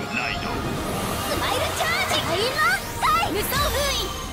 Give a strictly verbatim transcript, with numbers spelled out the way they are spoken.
ライド。 スマイルチャージ。タイマータイム。無双封印。